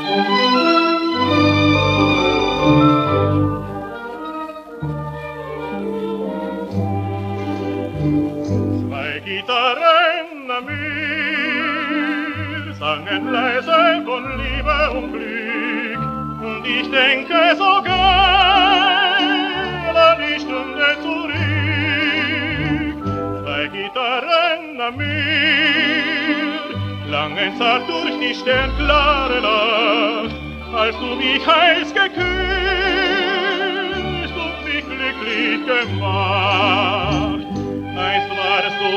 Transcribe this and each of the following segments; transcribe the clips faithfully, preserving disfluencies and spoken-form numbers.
Zwei Gitarren am Meer sangen leise von Liebe und Glück, und ich denke so gern an die Stunde zurück. Zwei Gitarren am Meer klangen zart durch die sternklare Nacht, als du mich heiß geküsst und mich glücklich gemacht. Einst warst du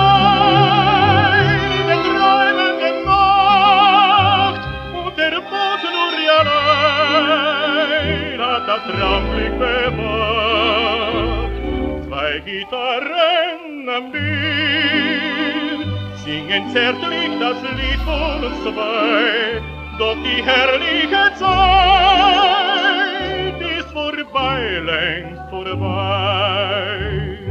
mein in den Träumen gemacht, und der Boot nur allein hat das Traumglück bewacht. Zwei Gitarren am Meer singen zärtlich das Lied von uns zwei, doch die herrliche Zeit ist vorbei, längst vorbei.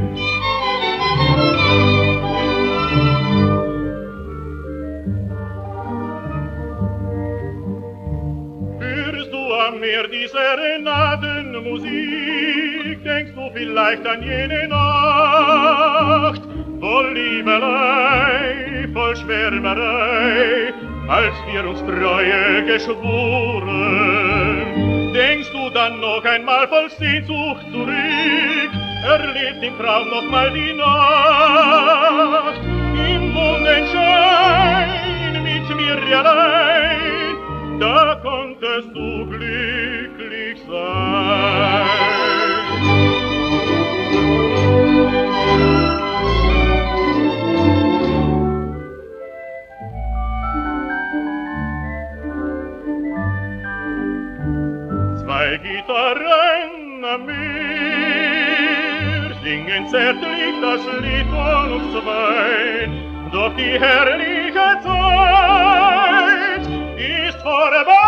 Hörst du an mir die Serenadenmusik, denkst du vielleicht an jene Nacht, voll Liebelei, voll Schwärmerei, als wir uns Treue geschworen. Denkst du dann noch einmal voll Sehnsucht zurück, erlebt im Traum noch mal die Nacht, im Mondenschein mit mir allein, da konntest du glücklich sein. Zwei Gitarren am Meer singen zärtlich das Lied von uns zwei, doch die herrliche Zeit ist vorbei.